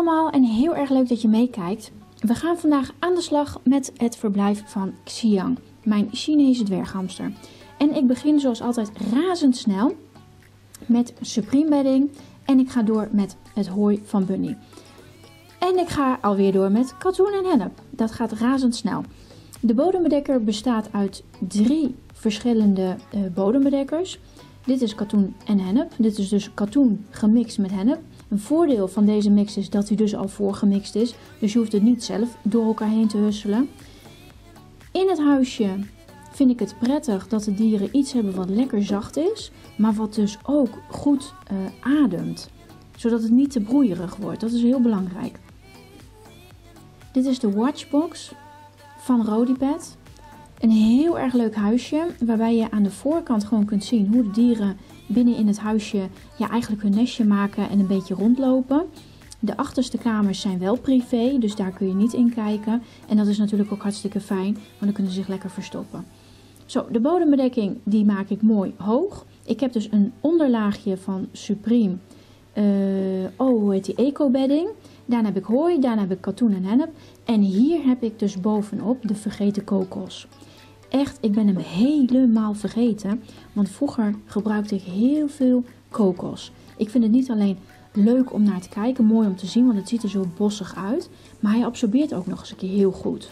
allemaal en heel erg leuk dat je meekijkt. We gaan vandaag aan de slag met het verblijf van Xiang, mijn Chinese dwerghamster. En ik begin zoals altijd razendsnel met Supreme bedding en ik ga door met het hooi van Bunny. En ik ga alweer door met katoen en hennep. Dat gaat razendsnel. De bodembedekker bestaat uit 3 verschillende bodembedekkers. Dit is katoen en hennep. Dit is dus katoen gemixt met hennep. Een voordeel van deze mix is dat hij dus al voorgemixt is. Dus je hoeft het niet zelf door elkaar heen te husselen. In het huisje vind ik het prettig dat de dieren iets hebben wat lekker zacht is. Maar wat dus ook goed ademt. Zodat het niet te broeierig wordt. Dat is heel belangrijk. Dit is de Watchbox van Rodipet. Een heel erg leuk huisje waarbij je aan de voorkant gewoon kunt zien hoe de dieren binnen in het huisje eigenlijk hun nestje maken en een beetje rondlopen. De achterste kamers zijn wel privé, dus daar kun je niet in kijken. En dat is natuurlijk ook hartstikke fijn, want dan kunnen ze zich lekker verstoppen. Zo, de bodembedekking die maak ik mooi hoog. Ik heb dus een onderlaagje van Supreme, hoe heet die, Eco bedding. Daarna heb ik hooi, daarna heb ik katoen en hennep. En hier heb ik dus bovenop de vergeten kokos. Echt, ik ben hem helemaal vergeten. Want vroeger gebruikte ik heel veel kokos. Ik vind het niet alleen leuk om naar te kijken, mooi om te zien, want het ziet er zo bossig uit. Maar hij absorbeert ook nog eens een keer heel goed.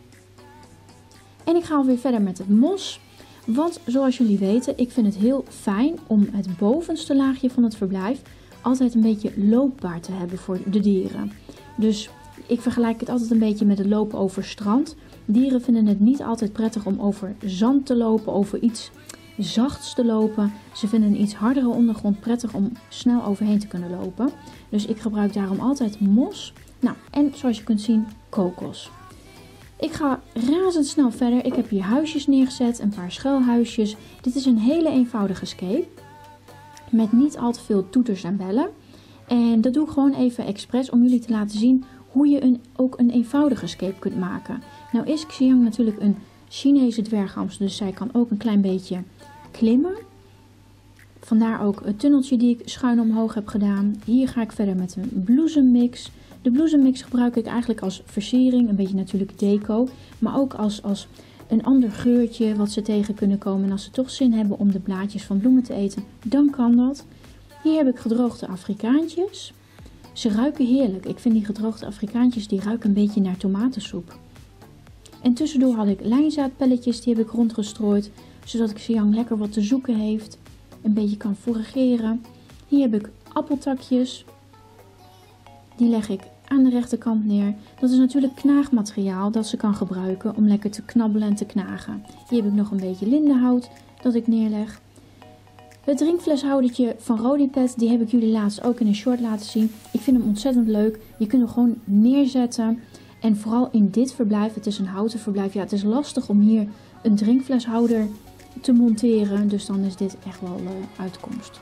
En ik ga alweer verder met het mos. Want zoals jullie weten, ik vind het heel fijn om het bovenste laagje van het verblijf altijd een beetje loopbaar te hebben voor de dieren. Dus ik vergelijk het altijd een beetje met het lopen over strand. Dieren vinden het niet altijd prettig om over zand te lopen, over iets zachts te lopen. Ze vinden een iets hardere ondergrond prettig om snel overheen te kunnen lopen. Dus ik gebruik daarom altijd mos. Nou, en zoals je kunt zien, kokos. Ik ga razendsnel verder. Ik heb hier huisjes neergezet, een paar schuilhuisjes. Dit is een hele eenvoudige escape. Met niet al te veel toeters en bellen. En dat doe ik gewoon even expres om jullie te laten zien hoe je ook een eenvoudige escape kunt maken. Nou is Xiang natuurlijk een Chinese dwerghamster, dus zij kan ook een klein beetje klimmen. Vandaar ook het tunneltje die ik schuin omhoog heb gedaan. Hier ga ik verder met een bloesemmix. De bloesemmix gebruik ik eigenlijk als versiering, een beetje natuurlijk deco. Maar ook als een ander geurtje wat ze tegen kunnen komen. En als ze toch zin hebben om de blaadjes van bloemen te eten, dan kan dat. Hier heb ik gedroogde Afrikaantjes. Ze ruiken heerlijk. Ik vind die gedroogde Afrikaantjes, die ruiken een beetje naar tomatensoep. En tussendoor had ik lijnzaadpelletjes, die heb ik rondgestrooid. Zodat Xiang lekker wat te zoeken heeft. Een beetje kan forageren. Hier heb ik appeltakjes. Die leg ik aan de rechterkant neer. Dat is natuurlijk knaagmateriaal dat ze kan gebruiken om lekker te knabbelen en te knagen. Hier heb ik nog een beetje lindenhout dat ik neerleg. Het drinkfleshoudertje van Rodipet, die heb ik jullie laatst ook in een short laten zien. Ik vind hem ontzettend leuk. Je kunt hem gewoon neerzetten. En vooral in dit verblijf, het is een houten verblijf. Ja, het is lastig om hier een drinkfleshouder te monteren. Dus dan is dit echt wel uitkomst.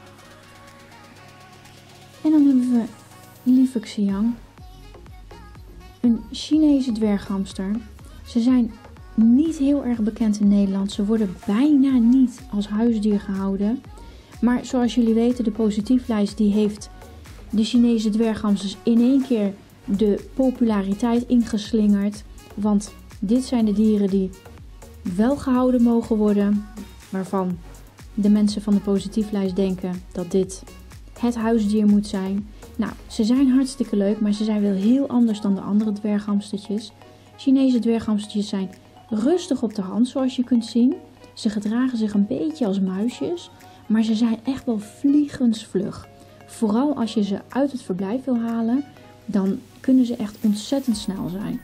En dan hebben we lieve Xiang. Een Chinese dwerghamster. Ze zijn niet heel erg bekend in Nederland. Ze worden bijna niet als huisdier gehouden. Maar zoals jullie weten, de positieflijst die heeft de Chinese dwerghamsters in één keer de populariteit ingeslingerd. Want dit zijn de dieren die wel gehouden mogen worden. Waarvan de mensen van de positieflijst denken dat dit het huisdier moet zijn. Nou, ze zijn hartstikke leuk, maar ze zijn wel heel anders dan de andere dwerghamstertjes. Chinese dwerghamstertjes zijn rustig op de hand, zoals je kunt zien. Ze gedragen zich een beetje als muisjes, maar ze zijn echt wel vliegensvlug. Vooral als je ze uit het verblijf wil halen, dan kunnen ze echt ontzettend snel zijn.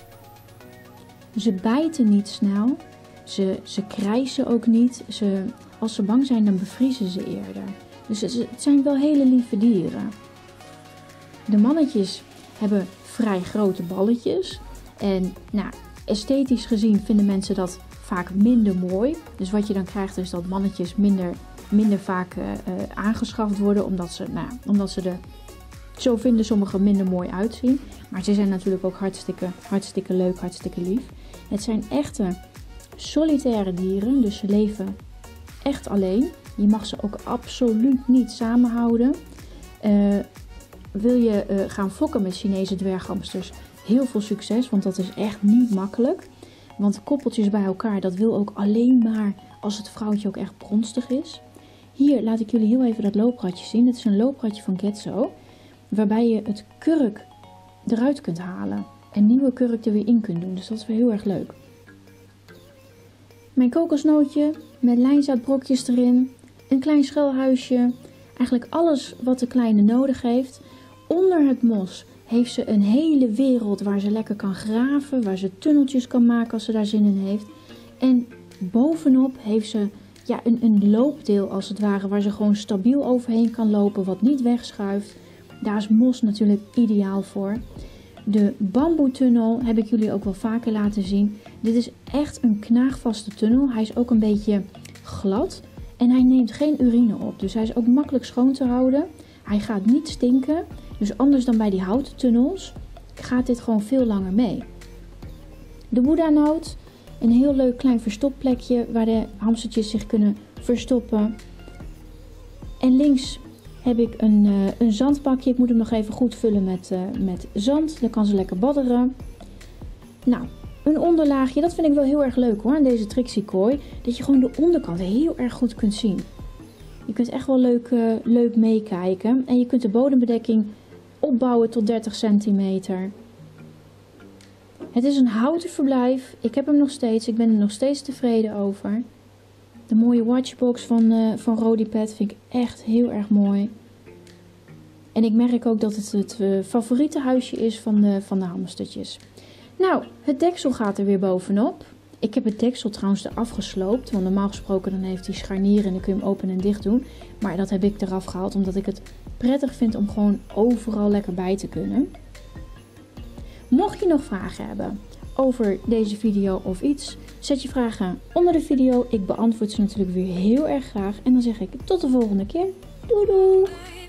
Ze bijten niet snel, ze krijsen ook niet. Als ze bang zijn, dan bevriezen ze eerder. Dus het zijn wel hele lieve dieren. De mannetjes hebben vrij grote balletjes. En nou, esthetisch gezien vinden mensen dat vaak minder mooi. Dus wat je dan krijgt is dat mannetjes minder vaak aangeschaft worden. Omdat ze er, zo vinden sommigen, minder mooi uitzien. Maar ze zijn natuurlijk ook hartstikke leuk, hartstikke lief. Het zijn echte solitaire dieren. Dus ze leven echt alleen. Je mag ze ook absoluut niet samenhouden. wil je gaan fokken met Chinese dwerghamsters, heel veel succes, want dat is echt niet makkelijk. Want koppeltjes bij elkaar, dat wil ook alleen maar als het vrouwtje ook echt bronstig is. Hier laat ik jullie heel even dat loopradje zien. Dit is een loopradje van Getzo, waarbij je het kurk eruit kunt halen en nieuwe kurk er weer in kunt doen. Dus dat is weer heel erg leuk. Mijn kokosnootje met lijnzaadbrokjes erin, een klein schuilhuisje, eigenlijk alles wat de kleine nodig heeft. Onder het mos heeft ze een hele wereld waar ze lekker kan graven, waar ze tunneltjes kan maken als ze daar zin in heeft. En bovenop heeft ze een loopdeel als het ware, waar ze gewoon stabiel overheen kan lopen, wat niet wegschuift. Daar is mos natuurlijk ideaal voor. De bamboetunnel heb ik jullie ook wel vaker laten zien. Dit is echt een knaagvaste tunnel. Hij is ook een beetje glad en hij neemt geen urine op. Dus hij is ook makkelijk schoon te houden. Hij gaat niet stinken. Dus anders dan bij die houten tunnels gaat dit gewoon veel langer mee. De boeddha-noot. Een heel leuk klein verstopplekje waar de hamstertjes zich kunnen verstoppen. En links heb ik een zandbakje. Ik moet hem nog even goed vullen met zand. Dan kan ze lekker badderen. Nou, een onderlaagje. Dat vind ik wel heel erg leuk hoor, aan deze Trixie kooi. Dat je gewoon de onderkant heel erg goed kunt zien. Je kunt echt wel leuk meekijken. En je kunt de bodembedekking opbouwen tot 30 centimeter. Het is een houten verblijf. Ik heb hem nog steeds. Ik ben er nog steeds tevreden over. De mooie watchbox van Rodipet vind ik echt heel erg mooi. En ik merk ook dat het favoriete huisje is van de hamstertjes. Nou, het deksel gaat er weer bovenop. Ik heb het deksel trouwens eraf gesloopt. Want normaal gesproken dan heeft hij scharnieren en dan kun je hem open en dicht doen. Maar dat heb ik eraf gehaald omdat ik het prettig vind om gewoon overal lekker bij te kunnen. Mocht je nog vragen hebben over deze video of iets, zet je vragen onder de video. Ik beantwoord ze natuurlijk weer heel erg graag. En dan zeg ik tot de volgende keer. Doei doei!